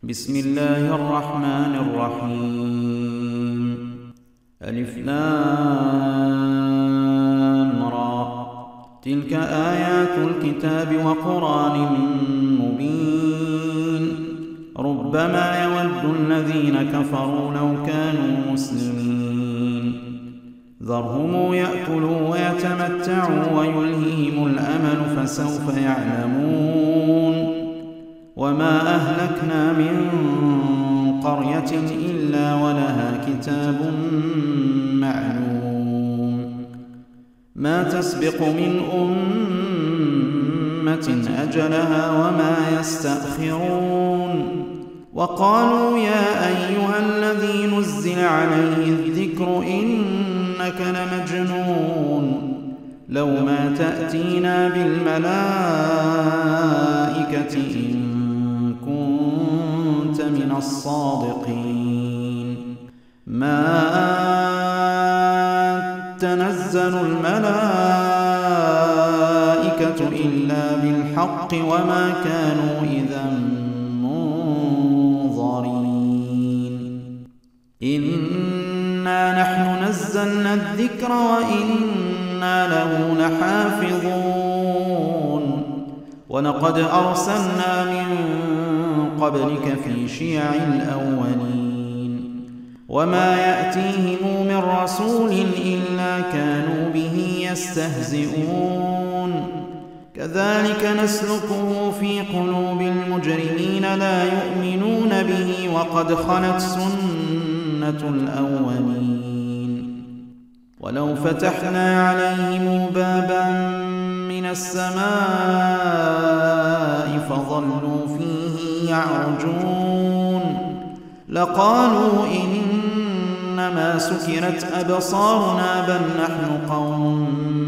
بسم الله الرحمن الرحيم. ألف لام را. تلك آيات الكتاب وقرآن مبين. ربما يود الذين كفروا لو كانوا مسلمين. ذرهم يأكلوا ويتمتعوا ويلههم الأمل فسوف يعلمون. وما أهلكنا من قرية إلا ولها كتاب معلوم. ما تسبق من أمة أجلها وما يستأخرون. وقالوا يا أيها الذي نزل عليه الذكر إنك لمجنون. لو ما تأتينا بالملائكة إن كنت من الصادقين. ما تنزل الملائكة إلا بالحق وما كانوا إذا منظرين. إنا نحن نزلنا الذكر وإنا له لحافظون. ولقد أرسلنا من قبلك في شيع الأولين. وما يأتيهم من رسول إلا كانوا به يستهزئون. كذلك نسلكه في قلوب المجرمين لا يؤمنون به وقد خلت سنة الأولين. ولو فتحنا عليهم بابا من السماء فظلوا فيه يعرجون لقالوا إنما سكرت أبصارنا بل نحن قوم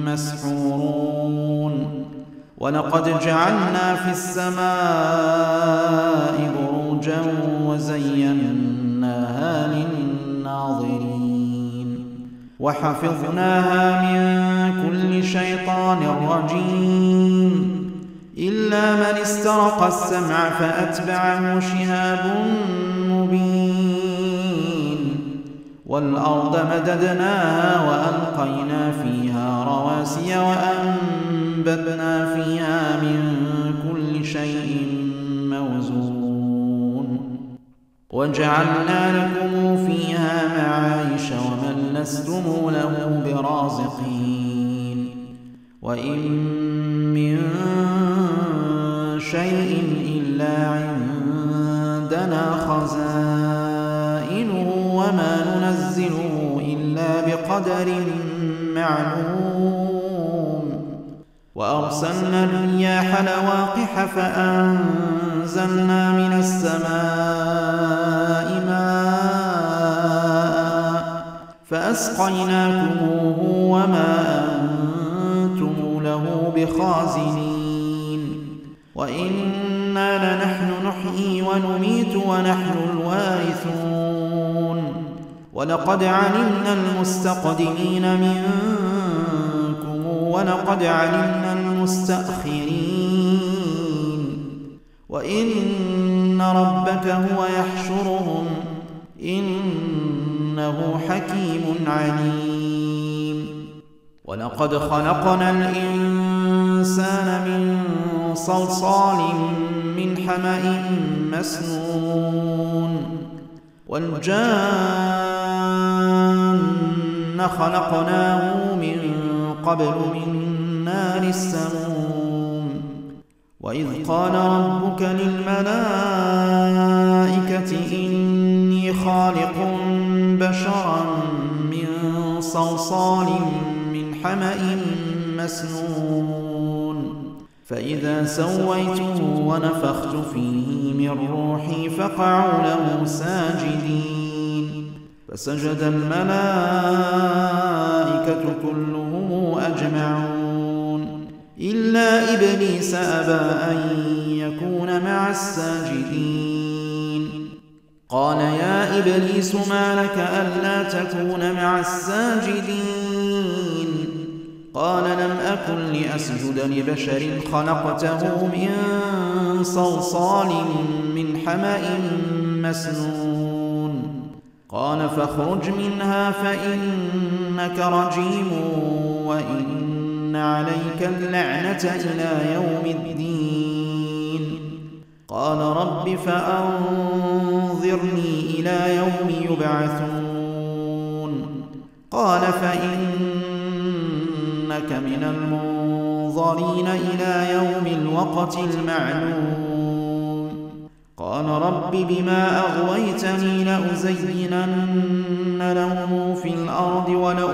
مسحورون. ولقد جعلنا في السماء بروجا وزيناها للناظرين وحفظناها من كل شيطان رجيم إلا من استرق السمع فأتبعه شهاب مبين. والأرض مددناها وألقينا فيها رواسي وأنبتنا فيها من كل شيء موزون وجعلنا لكم فيها معايش ومن لستم له برازقين. وإن من شيء إلا عندنا خزائنه وما ننزله إلا بقدر معلوم. وأرسلنا الرياح لواقح فأنزلنا من السماء ماء فأسقيناكموه وما أنتم له بخازنين. وإنا لنحن نحيي ونميت ونحن الوارثون. ولقد علمنا المستقدمين منكم ولقد علمنا المستأخرين. وإن ربك هو يحشرهم إنه حكيم عليم. ولقد خلقنا الإنسان من صلصال من حمأ مسنون. والجان خلقناه من قبل من نار السموم. وإذ قال ربك للملائكة إني خالق بشرا من صلصال من حمأ مسنون. فإذا سويته ونفخت فيه من روحي فقعوا له ساجدين. فسجد الملائكة كلهم أجمعون إلا إبليس أبى أن يكون مع الساجدين. قال يا إبليس ما لك ألا تكون مع الساجدين؟ قال لم أكن لأسجد لبشر خلقته من صلصال من حمإ مسنون قال فاخرج منها فإنك رجيم وإن عليك اللعنة إلى يوم الدين قال رب فأنظرني إلى يوم يبعثون قال فإنك من المنظرين إلى يوم الوقت المعلوم قال رب بما أغويتني لأزينن لهم في الأرض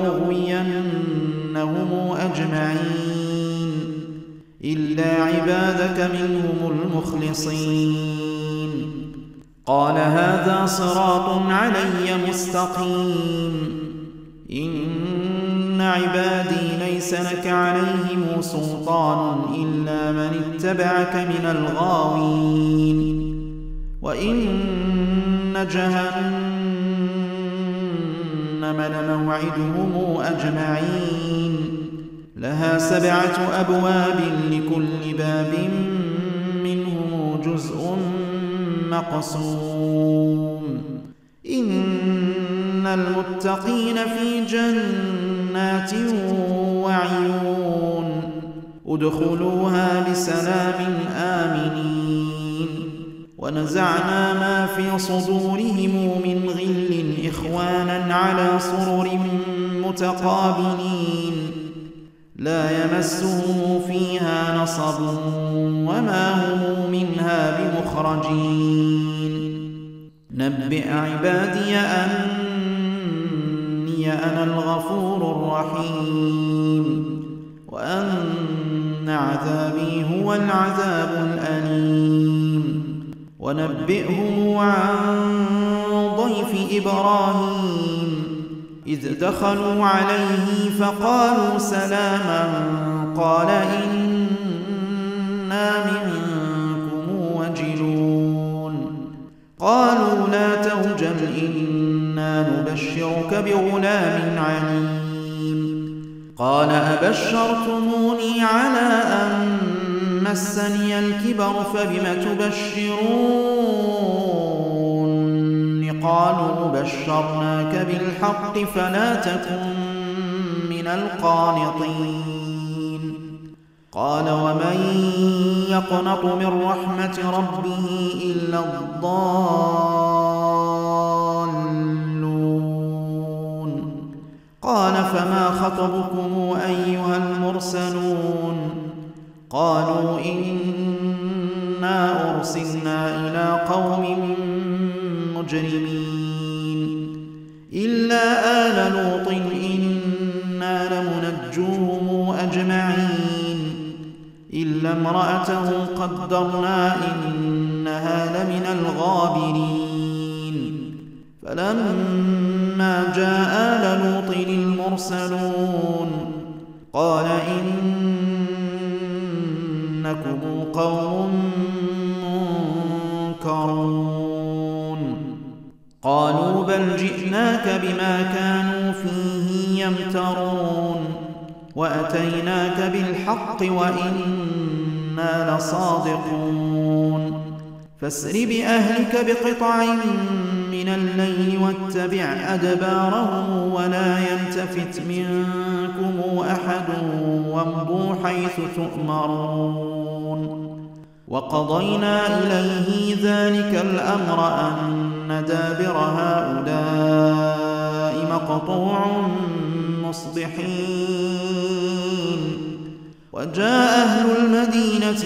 ولأغوينهم أجمعين إلا عبادك منهم المخلصين قال هذا صراط علي مستقيم إن عبادي ليس لك عليهم سلطان إلا من اتبعك من الغاوين وإن جهنم لموعدهم أجمعين لها 7 أبواب لكل باب منهم جزء مقسوم إن المتقين في جنات وعيون ادخلوها بسلام آمنين ونزعنا ما في صدورهم من غل إخوانا على سرر متقابلين لا يمسهم فيها نصب وما هم منها بمخرجين نبئ عبادي أني أنا الغفور الرحيم وأن عذابي هو العذاب الأليم ونبئهم عن ضيف إبراهيم إذ دخلوا عليه فقالوا سلاما قال إنا منكم وجلون قالوا لا توجل إنا نبشرك بغلام عليم قال أبشرتموني على أن مسني الكبر فبم تبشرون قالوا بشرناك بالحق فلا تكن من القانطين قال ومن يقنط من رحمة ربه إلا الضالون قال فما خطبكم أيها المرسلون قالوا إنا أرسلنا إلى قوم مجرمين إلا آل لوط إنا لمنجوهم أجمعين إلا امرأته قدرنا إنها لمن الغابرين فلما جاء آل لوط المرسلون قال إنكم قوم منكرون قالوا بل جئناك بما كانوا فيه يمترون وأتيناك بالحق وإنا لصادقون فاسر بأهلك بقطع من الليل واتبع أدبارهم ولا يلتفت منكم أحد وامضوا حيث تؤمرون وقضينا إليه ذلك الأمر أن دابر هؤلاء مقطوع مصبحين وجاء أهل المدينة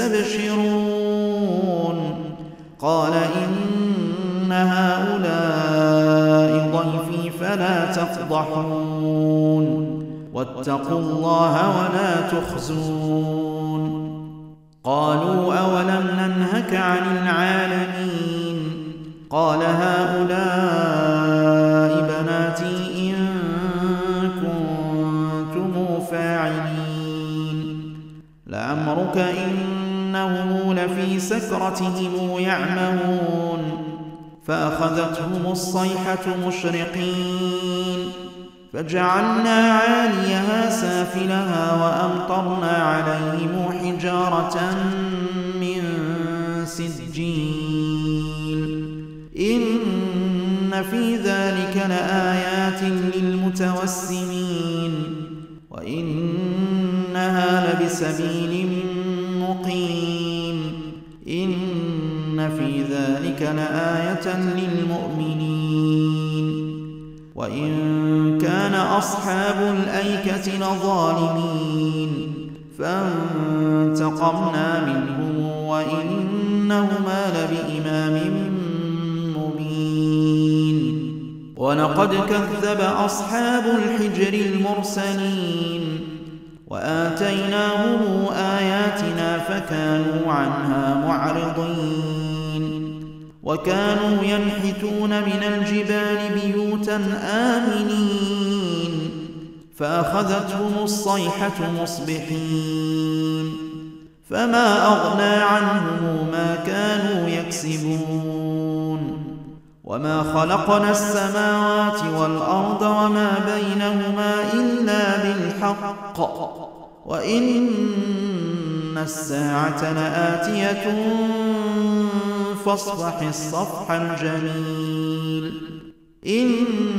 يستبشرون قال إن هؤلاء ضيفي فلا تفضحون واتقوا الله ولا تخزون قالوا أولم ننهك عن العالمين قال هؤلاء بناتي إن كنتم فاعلين لعمرك إنهم لفي سكرتهم يعمهون فأخذتهم الصيحة مشرقين فجعلنا عاليها سافلها وأمطرنا عليهم حجارة من سجيل في ذلك لآيات للمتوسمين وإنها لبسبيل مقيم إن في ذلك لآية للمؤمنين وإن كان أصحاب الأيكة لظالمين فانتقمنا منهم وإنهما لبإمام مبين ولقد كذب أصحاب الحجر المرسلين وآتيناهم آياتنا فكانوا عنها معرضين وكانوا ينحتون من الجبال بيوتا آمنين فأخذتهم الصيحة مصبحين فما أغنى عنهم ما كانوا يكسبون وما خلقنا السماوات والأرض وما بينهما إلا بالحق وإن الساعة لآتية فاصفح الصفح الجميل إن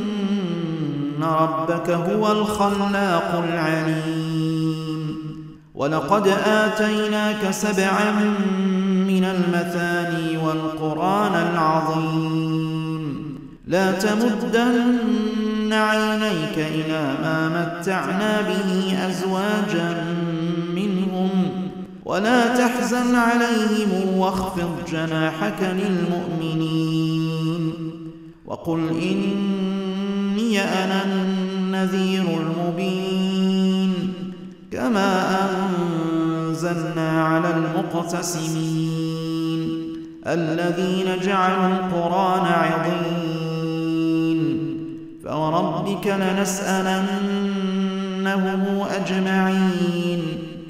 ربك هو الخلاق العليم ولقد آتيناك 7 من المثاني والقرآن العظيم لا تمدن عينيك إلى ما متعنا به أزواجا منهم ولا تحزن عليهم واخفض جناحك للمؤمنين وقل إني أنا النذير المبين كما أنزلنا على المقتسمين الذين جعلوا القرآن عضين فوربك لنسألنهم أجمعين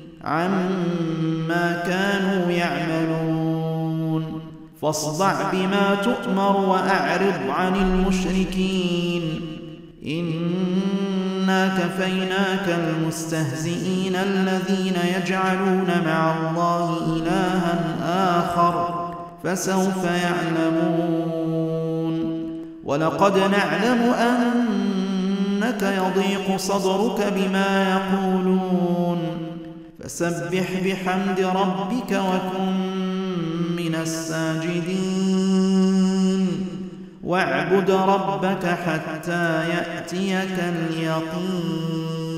عما كانوا يعملون فاصدع بما تؤمر وأعرض عن المشركين إنا كفيناك المستهزئين الذين يجعلون مع الله إلها آخر فسوف يعلمون ولقد نعلم أنك يضيق صدرك بما يقولون فسبح بحمد ربك وكن من الساجدين واعبد ربك حتى يأتيك اليقين